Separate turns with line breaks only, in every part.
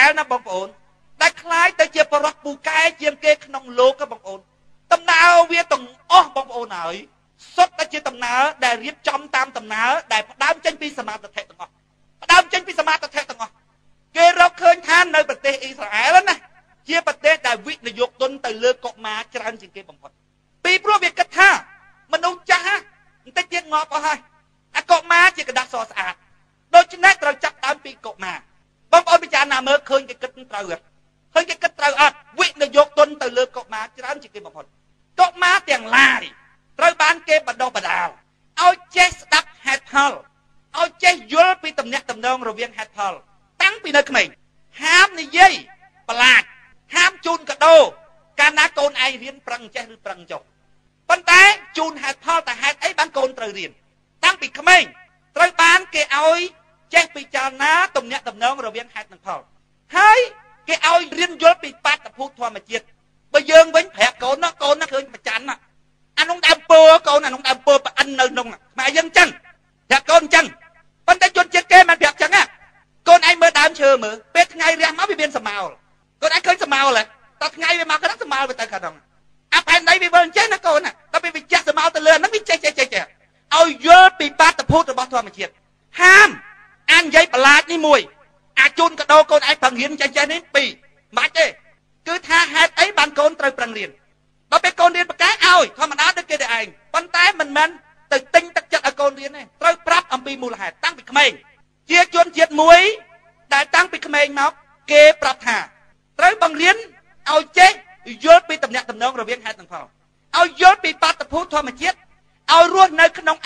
Israel na bong ôn đại khai tới chia bọt bù cái chiêm kê nông lô các bong ôn tầm nào vi tùng bong ôn ấy xuất tới chia tầm nào để riết trong tam tầm nào để đám chân pi sầm mặt thể tầng đám chân pi sầm mặt thể tầng kê rau khơi than nơi bờ tây Israel đó nè chia bờ tây đại vị là dục tuân từ lơ cọ má tràn trên kê bong ôn pi pro việc cất ha mình ông cha tới chia ngọt vào hai cọ má chỉ cần đặt sò sạt đôi chân nét rồi chặt đám pi cọ má bong ôn bây giờ nào mới khơi cái cất trâu rồi khơi cái cất trâu vị là dục tuân từ lơ cọ má tràn trên kê bong ôn cọ má tiền lai rồi bán kê bật đầu bật đào ao chết đắp hạt thal ao chết dối pi tầm nhát tầm nông rồi viên hạt thal tăng pi nơi mình ham này dây bà lạc ham chun cả đô ca ná côn ai riêng prăng chết rồi prăng chọc vấn tế chun hạt thal tại hạt ấy bán côn trời riêng tăng pi mình rồi bán kê ao chết pi cha ná tầm nhát tầm nông rồi viên hạt thằng thal hay kê ao riêng dối pi bát tập hút thoa mà chết bây giờ vẫn phải côn nó khơi mà chán à anh không đam pơ con anh không đam pơ anh nơi nông mà dân chân dạ con chân vấn đề chôn chết kê mà đẹp chẳng á con anh mới đam chờ mở biết ngay ra máu bị biên sầm màu con anh khơi sầm màu là tao ngay về máu cái đó sầm màu về tay cả đồng áp anh đấy bị bơn chết nó con à tao bị chết sầm màu tao lừa nó bị chết ao dơ bị ba tập hút rồi bao thua mà chết ham anh giấy bà lạt đi mùi chôn cả đâu con anh bằng hiến chân đến bì mà chứ cứ tha hạt ấy bàn con trời bằng liền bà bé con điên bà cái ơi thôi mà đá được kia để anh con tay mình từ tinh tắc chất ở con điên này rồi prap âm bi mù là hạt tăng bị khmeng chia chuôn chiết muối đại tăng bị khmeng máu kê prap thả rồi bằng liên ao chết dốt bị tập nhạc tập nông rồi viên hai tầng phòng ao dốt bị ba tập hút thôi mà chết ao luôn nơi khăn nông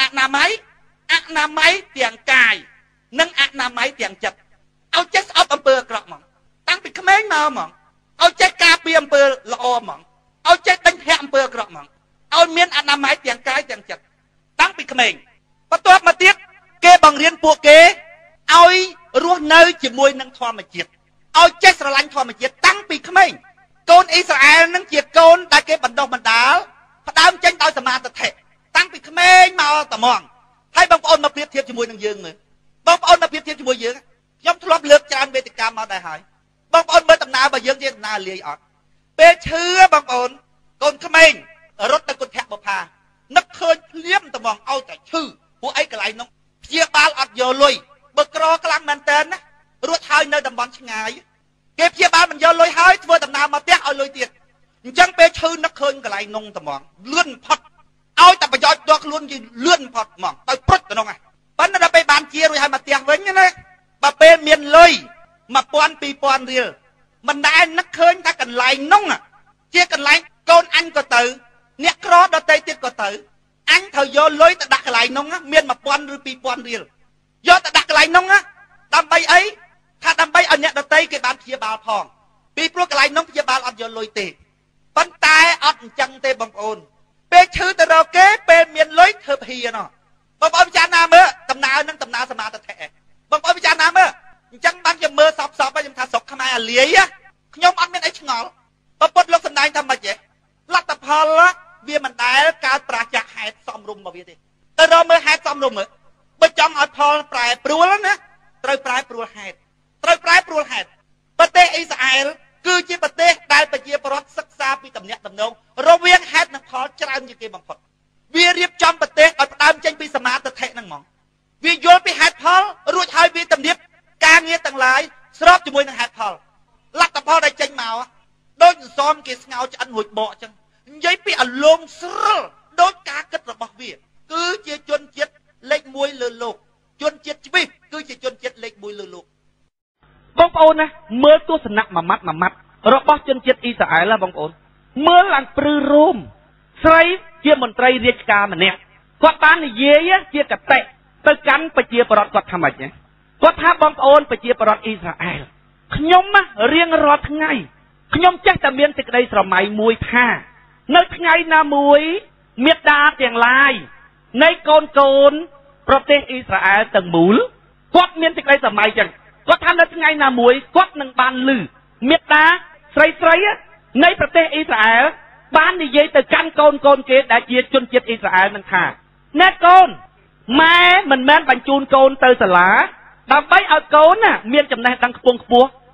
ạc nà máy tiền cài nâng ạc nà máy tiền chật ao chết ốc âm bơ cọp mỏng tăng bị khmeng nào mỏng ao chết ca pi âm bơ lọ mỏng ao chết đánh hẹn bơ cọp mỏng ao miên ăn nằm máy tiền cái tiền chật tăng bị mình bắt toát mà tiếc kê bằng riêng buộc kê ao ruột nơi chỉ môi nâng thoa mà chết ao chết sờ lanh thoa mà chết tăng bị mình con Israel nâng chết con đại kê bẩn đầu bẩn đá phát đám tranh tao sờ mà tập thể tăng bị mình mà tầm mòn hay bông ôn mà biết thiệp chỉ môi nâng dương nữa bông ôn mà biết thiệp chỉ môi dương giống thu lót lược tràn về tình cảm mà đại hải bông ôn mới tầm nào mà dương dương nào lìa ọt bê chứa bông ôn con mình rốt tới con thẹn bọc hà nấc khơi liếm tầm mong ao tại chư của ấy cái này nó chia ba ọt giờ lùi bực ro cái lăng màn tên á rốt hai nơi đầm bắn ngày kịp chia ba mình giờ lùi hai vừa tầm nào mà tiếc ao lùi tiền chẳng bê chư nấc khơi cái này nông tầm mong lươn phật ao tập bây giờ được luôn gì lươn phật mong tới prut cái nông này bắn nó đã bê bàn chia rồi hai mà tiền với nhá này bà bê miền lùi mà pon pi pon riêng mình đã nấc khơi ta cần lại nông à chia cần lại con anh có tự nét đó đó tây tiết có tự anh thời vô lối ta đặt lại nông á miền mà pon rồi pi pon riêng do ta đặt lại nông á đam bay ấy tha đam bay ở nhẹ đó tây cái bàn chia ba phòng pi pro cái lại nông chia ba ở vô lối tề bắn tay ở chân tê bằng ôn pe chư ta đâu kế pe miền lối thập hì nó bằng ôn cha nam á tầm nào nâng tầm nào sao mà ta thẻ bằng ôn cha nam á chẳng ban cho mưa sọc sọc bây giờ tha sọc khai mai à lìa á nhóm ăn miền ấy ngỏ bà bớt lúc nàyทำไมเจ๊ลักตะพอละเวียมันได้การปราจากหายซ้อมรุมมาเวียดิแต่เราเมื่อหายซ้อมรุมเหรอไปจองเอาพอปลายปลัวแล้วนะตรายปลายปลัวหายตรายปลายปลัวหายประเทศอิสราเอลคือจีประเทศได้ไปเยี่ยมรถศึกษาปีตำเนียตำนงเราเวียงหายนักพอจะเอาอย่างเกี่ยบังพดเวียเรียบจำประเทศเอาตามเจนปีสมาร์ตเทนั่งมองเวียโยนไปหายพอรู้ชายเวียตำเนียการเงี้ยต่างหลายสอบจมูกนังหายพอลักตะพอได้เจนมาโดยซ้อมกิสเงาจะอันหุ่ยเบาจังยัยไปอารมณ์สระโดยการกระทำบักเวียคือเจจนเจ็ดเล็กมวยเลือโลกจนเจ็ดชีวิตคือเจจนเจ็ดเล็กมวยเลือโลกบางคนนะเมื่อตัวสนักมามัดเราบอกจนเจ็ดอิสราเอลแล้วบางคนเมื่อหลังปรือโรมใส่เจียมนตรีเรียกการมันเนี่ยกอดบ้านเยี่ยเจียกับเตะตะกันไปเจียปรอดกอดทำไมเนี่ยกอดท้าบางคนไปเจียปรอดอิสราเอลขยมมาเรียงรอดไงขยมแจ้งแต่เมียนติดในสมัยมวยท่าในไงนามวยเมียดาเตียงลายในโกนประเทศอิสราเอลต่างหมูลกอดเมียนติดในสมัยจังก็ทำในไงนามวยกอดหนึ่งบานลือเมียดาใส่ในประเทศอิสราเอลบ้านนี่ยัยแต่กันโกนเกดได้เจียจนเจียอิสราเอลมันขาดแน่โกนแม่มันแม่นบรรจูนโกนเตอร์สลาดำไปเอาโกนน่ะเมียนจำแนกดังขปวง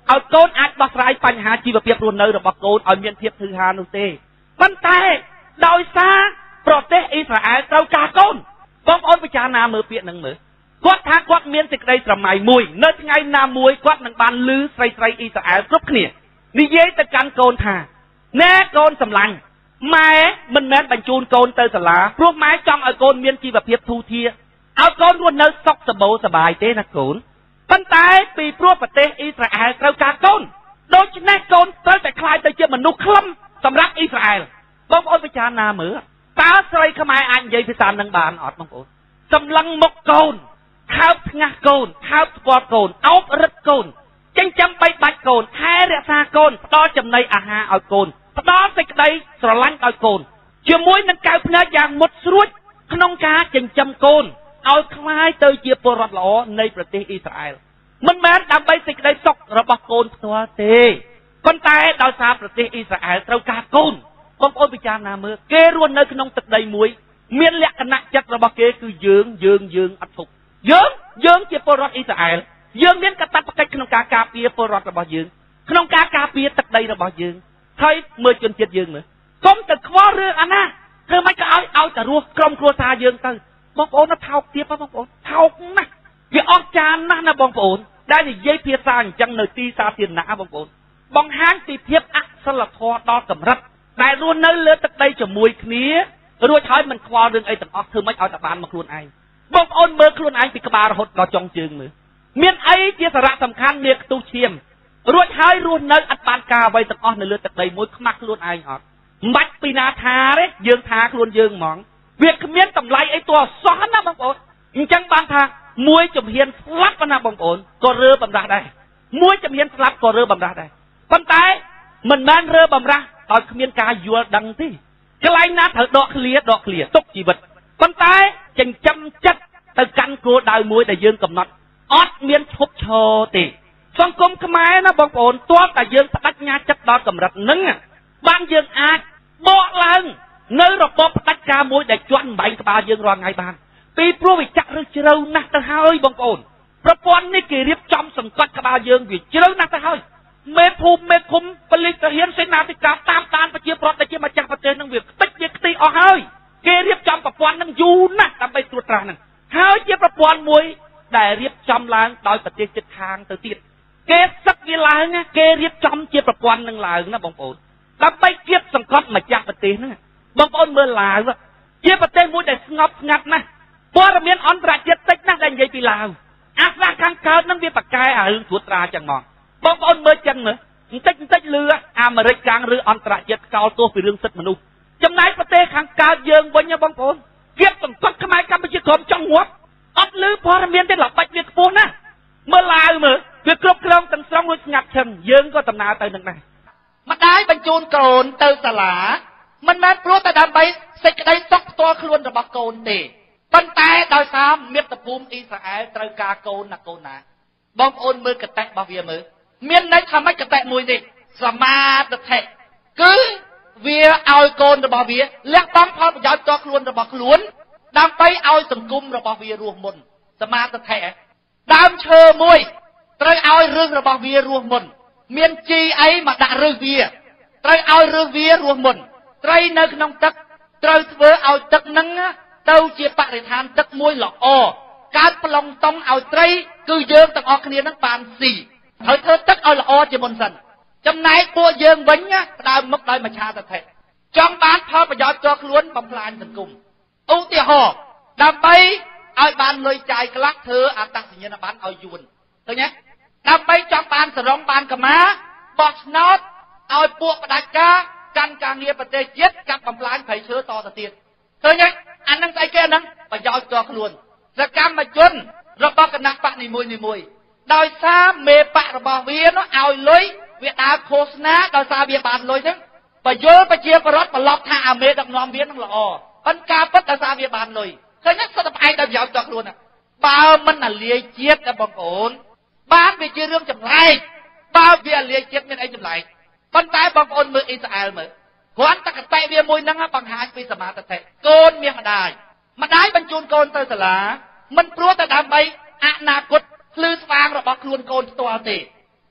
ឲ្យកូនអាចដោះស្រាយបញ្ហាជីវភាពរស់នៅរបស់កូនឲ្យមានភាពធឺហានោះទេប៉ុន្តែដោយសារប្រទេសអ៊ីស្រាអែលត្រូវការកូនបងប្អូនពិចារណាមើលពាក្យនឹងមើលគាត់ថាគាត់មានសេចក្តីស្រមៃមួយនៅថ្ងៃណាមួយគាត់នឹងបានឮស្រីអ៊ីស្រាអែលគ្រប់គ្នានិយាយទៅកាន់កូនថាណែកូនសម្លាញ់ម៉ែមិនមែនបញ្ជូនកូនទៅសាលាព្រោះម៉ែចង់ឲ្យកូនមានជីវភាពធូរធារឲ្យកូនរស់នៅសុខសម្បូរសប្បាយទេណាកូនប៉ុន្តែពីព្រោះប្រទេសអ៊ីស្រាអែលត្រូវការកូនដូច្នេះកូនត្រូវតែខ្លាចទៅជាមនុស្សខ្លឹមសម្រាប់អ៊ីស្រាអែលបងប្អូនពិចារណាមើលតើស្រីខ្មែរអាចនិយាយភាសានឹងបានអត់បងប្អូនសម្លឹងមុខកូនខើបថ្ងាស់កូនខើបស្គាល់កូនអោបរឹតកូនចិញ្ចឹមបីបាច់កូនថែរក្សាកូនផ្ដល់ចំណីអាហារឲ្យកូនផ្ដល់សេចក្តីស្រឡាញ់ឲ្យកូនជាមួយនឹងកៅភ្នែកយ៉ាងមុតស្រួចក្នុងការចិញ្ចឹមកូនឲ្យคล้ายទៅជាពលរដ្ឋល្អនៃប្រទេសអ៊ីស្រាអែលមិនមែនដើម្បីសេចក្តីសុខរបស់កូនផ្ទាល់ទេប៉ុន្តែដោយសារប្រទេសអ៊ីស្រាអែលត្រូវការកូនបងប្អូនពិចារណាមើលគេរស់នៅក្នុងទឹកដីមួយមានលក្ខណៈចិត្តរបស់គេគឺយើងអត់ធុកយើងជាពលរដ្ឋអ៊ីស្រាអែលយើងមានកាតព្វកិច្ចក្នុងការការពារពលរដ្ឋរបស់យើងក្នុងការការពារទឹកដីរបស់យើងហើយមើលជនជាតិយើងមើលកុំទៅខ្វល់រឿងអាណាធ្វើម៉េចក៏ឲ្យតែរស់ក្រុមគ្រួសារយើងទៅបងប្អូនថោកទៀតបងប្អូនថោកណាស់វាអស្ចារ្យណាស់ណាបងប្អូនដែលនិយាយភាសាអញ្ចឹងនៅទីសាធារណៈបងប្អូនបង្ហាញពីភាពអសិលធម៌ដល់កម្រិតដែលរស់នៅលើទឹកដីជាមួយគ្នារួចហើយមិនខ្វល់រឿងអីទាំងអស់ធ្វើម៉េចឲ្យតែបានមកខ្លួនឯងបងប្អូនមើលខ្លួនឯងពីក្បាលរហូតដល់ចុងជើងមើលមានអីជាសារៈសំខាន់នាខ្ទុះឈាមរួចហើយរស់នៅអត់បានការអ្វីទាំងអស់នៅលើទឹកដីមួយខ្មាស់ខ្លួនឯងអត់មិនបាច់ពីណាថាទេយើងថាខ្លួនយើងហ្មងវាគ្មានតម្លៃអីទាល់សោះណាបងប្អូនអញ្ចឹងបានថាមួយជំហានស្លាប់ណាបងប្អូនក៏រើបំរាស់ដែរមួយជំហានស្លាប់ក៏រើបំរាស់ដែរប៉ុន្តែមិនមែនរើបំរាស់ដោយគ្មានការយល់ដឹងទេកន្លែងណាត្រូវដកឃ្លាទុកជីវិតប៉ុន្តែចិញ្ចឹមចិត្តទៅកាន់គោលដៅមួយដែលយើងកំណត់អត់មានឈប់ឈរទេសង្គមខ្មែរណាបងប្អូនទាល់តែយើងបដិញ្ញាចិត្តដល់កម្រិតហ្នឹងបានយើងអាចបកឡើងនៅរបបផ្ដាច់ការមួយដែលជន់បែងក្បាលយើងរាល់ថ្ងៃបានពីព្រោះវាចាក់ឬជ្រៅណាស់ទៅហើយបងប្អូនប្រព័ន្ធនេះគេរៀបចំសង្កត់ក្បាលយើងវាជ្រៅណាស់ទៅហើយមេភូមិមេឃុំប៉ូលីសទាហានសេនាធិការតាមដានប្រជាប្រដ្ឋដែលជាម្ចាស់ប្រទេសនឹងវាខ្ទេចវាខ្ទីអស់ហើយគេរៀបចំប្រព័ន្ធនឹងយូរណាស់ដើម្បីត្រួតត្រានឹងហើយជាប្រព័ន្ធមួយដែលរៀបចំឡើងដោយប្រទេសជិតខាងទៅទៀតគេសឹកវាឡើងគេរៀបចំជាប្រព័ន្ធនឹងឡើងណាបងប្អូនដើម្បីគៀបសង្កត់ម្ចាស់ប្រទេសហ្នឹងបងប្អូនមើលឡាវជាប្រទេសមួយដែលស្ងប់ស្ងាត់ណាស់ព័ត៌មានអន្តរជាតិតិចណាស់ដែលនិយាយពីឡាវអាសាខាងកើតនឹងវាប្រកែអារឿងត្រួតត្រាចឹងមកបងប្អូនមើលចឹងមើលបន្តិចលឺអាមេរិកកាំងឬអន្តរជាតិកោតទោសពីរឿងសិទ្ធិមនុស្សចំណែកប្រទេសខាងកើតយើងវិញបងប្អូនគៀបសង្កត់ខ្មែរកម្ពុជាក្រុមចង់ងាប់អត់លឺព័ត៌មានទេល្បិចវាខ្ពស់ណាស់មើលឡាវមើលវាគ្រប់គ្រងទាំងស្រុងរួចស្ងាត់ឈឹងយើងក៏ដំណើរទៅនឹងដែរម្ដាយបញ្ជូនកូនទៅសាលាមិនមែនព្រោះតែដើម្បីសេចក្តីសុខផ្ទាល់ខ្លួនរបស់កូនទេប៉ុន្តែដោយសារមាតុភូមិអ៊ីស្រាអែលត្រូវការកូនណាកូនណាបងប្អូនមើលកតេរបស់វាមើលមានន័យថាម៉េចកតេមួយនេះសមាទិដ្ឋិគឺវាឲ្យកូនរបស់វាលះបង់ផលប្រយោជន៍ផ្ទាល់ខ្លួនរបស់ខ្លួនដើម្បីឲ្យសង្គមរបស់វារស់មុនសមាទិដ្ឋិដើមឈើមួយត្រូវឲ្យរឹសរបស់វារស់មុនមានជីអីមកដាក់រឹសវាត្រូវឲ្យរឹសវារស់មុនត្រីនៅក្នុងទឹកត្រូវធ្វើឲ្យទឹកនឹងទៅជាបរិស្ថានទឹកមួយល្អកើតប្លង់តុងឲ្យត្រីគឺយើងទាំងអស់គ្នានឹងបានស៊ីហើយធ្វើទឹកឲ្យល្អជាមុនសិនចំណែកពួកយើងវិញផ្ដើមមុខដោយមច្ឆាទិដ្ឋិចង់បានផលប្រយោជន៍ផ្ទាល់ខ្លួនបំផ្លាញសង្គមឧទាហរណ៍ដើម្បីឲ្យបានលុយចាយខ្លះធ្វើអត្តសញ្ញាណប័ណ្ណឲ្យយួនឃើញទេដើម្បីចង់បានសរងបានកម្មាបោះឆ្នោតឲ្យពួកផ្ដាច់ការកាន់ការងារប្រទេសជាតិកាប់បំផ្លាញព្រៃឈើតទៅទៀតឃើញទេអានឹងស្អីគេអានឹងប្រយោជន៍ផ្ទាល់ខ្លួនសកម្មជនរបស់គណៈបកនីមួយដោយសារមេបករបស់វានោះឲ្យលុយវាដើរឃោសនាដោយសារវាបានលុយហ្នឹងបញ្យលប្រជាពលរដ្ឋប្រឡប់ថាអាមេដឹកនាំវានឹងល្អប៉ុន្តែការពិតដោយសារវាបានលុយឃើញទេសុទ្ធតែផ្អែកដោយប្រយោជន៍ផ្ទាល់ខ្លួនបើមិនអាលាយជាតិទេបងប្អូនបានវាជារឿងចម្លែកបើវាអាលាយជាតិមានអីចម្លែកប៉ុន្តែបងប្អូនមើលអ៊ីស្រាអែលមើលគ្រាន់តែកតេវាមួយហ្នឹងបង្ហាញពីសមាទិដ្ឋិកូនមានម្ដាយបញ្ជូនកូនទៅសាលាមិនព្រោះតែដើម្បីអនាគតភ្លឺស្វាងរបស់ខ្លួនកូនផ្ទាល់ទេ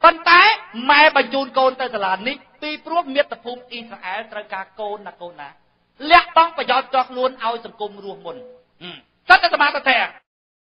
ប៉ុន្តែម៉ែបញ្ជូនកូនទៅសាលានេះពីព្រោះមាតុភូមិអ៊ីស្រាអែលត្រូវការកូនណាលះបង់ប្រយោជន៍ផ្ទាល់ខ្លួនឲ្យសង្គមរស់មុនសិតតែសមាធិ